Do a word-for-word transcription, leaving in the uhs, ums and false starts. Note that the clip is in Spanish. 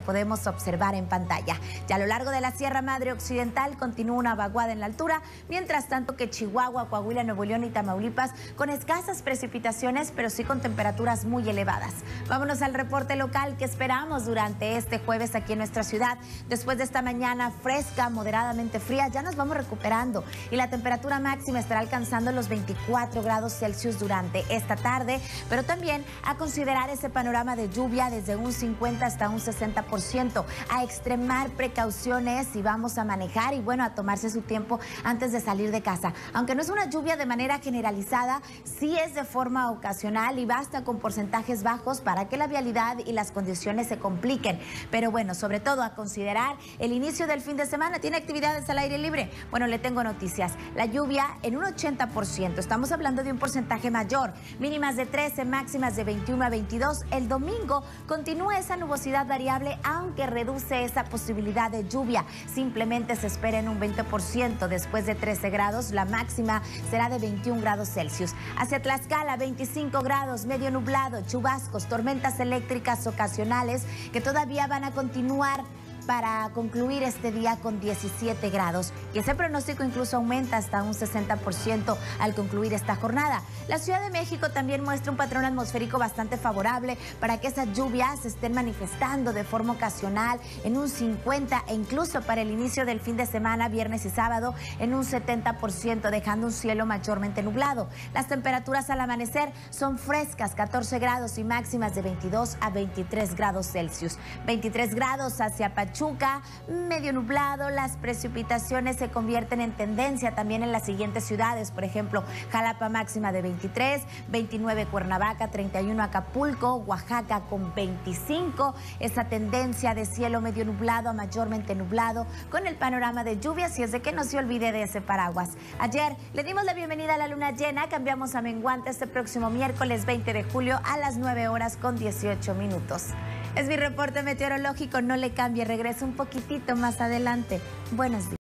podemos observar en pantalla. Ya a lo largo de la Sierra Madre Occidental continúa una vaguada en la altura, mientras tanto que Chihuahua, Coahuila, Nuevo León y Tamaulipas con escasas precipitaciones, pero sí con temperaturas muy elevadas. Vámonos al reporte local que esperamos durante este jueves aquí en nuestra ciudad. Después de esta mañana fresca, moderadamente fría, ya nos vamos recuperando y la temperatura máxima estará alcanzando los veinticuatro grados Celsius durante esta tarde, pero también a considerar ese panorama de lluvia desde un cincuenta hasta un sesenta por ciento, a extremar precauciones si vamos a manejar y bueno, a tomarse su tiempo antes de salir de casa. Aunque no es una lluvia de manera generalizada, sí es de forma ocasional y basta con porcentajes bajos para que la vialidad y las condiciones se compliquen. Pero bueno, sobre todo a considerar el inicio del fin de semana. ¿Tiene actividades al aire libre? Bueno, le tengo noticias. La lluvia en un ochenta por ciento. Estamos hablando de un porcentaje mayor. Mínimas de trece, máximas de veintiuno a veintidós. El domingo continúa esa nubosidad variable, aunque reduce esa posibilidad de lluvia. Simplemente se espera en un veinte por ciento. Después de trece grados, la máxima será de veintiún grados Celsius. Hacia Tlaxcala, veinticinco grados, medio nublado, chubascos, tormentas eléctricas ocasionales que todavía van a continuar para concluir este día con diecisiete grados. Y ese pronóstico incluso aumenta hasta un sesenta por ciento al concluir esta jornada. La Ciudad de México también muestra un patrón atmosférico bastante favorable para que esas lluvias se estén manifestando de forma ocasional en un cincuenta e incluso para el inicio del fin de semana, viernes y sábado, en un setenta por ciento, dejando un cielo mayormente nublado. Las temperaturas al amanecer son frescas, catorce grados y máximas de veintidós a veintitrés grados Celsius. veintitrés grados hacia Pachuca. Pachuca, medio nublado, las precipitaciones se convierten en tendencia también en las siguientes ciudades, por ejemplo, Jalapa máxima de veintitrés, veintinueve Cuernavaca, treinta y uno Acapulco, Oaxaca con veinticinco, esa tendencia de cielo medio nublado a mayormente nublado, con el panorama de lluvias, y es de que no se olvide de ese paraguas. Ayer le dimos la bienvenida a la luna llena, cambiamos a menguante este próximo miércoles veinte de julio a las nueve horas con dieciocho minutos. Es mi reporte meteorológico, no le cambie, regreso un poquitito más adelante. Buenos días.